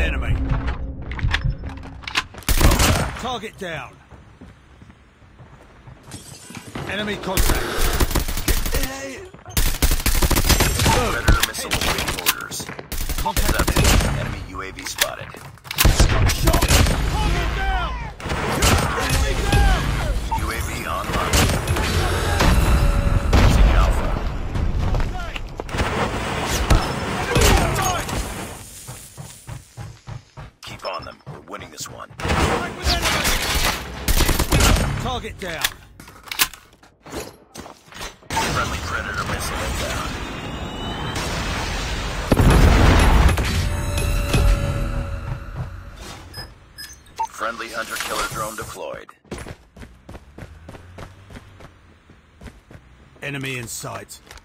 enemy. Target down. Enemy contact. Predator missile awaiting orders. Contact. Enemy UAV spotted. Shot. Target down. Enemy down. UAV online. Using Alpha. Keep on them. We're winning this one. Target down. Friendly Predator missile inbound. Friendly hunter-killer drone deployed. Enemy in sight.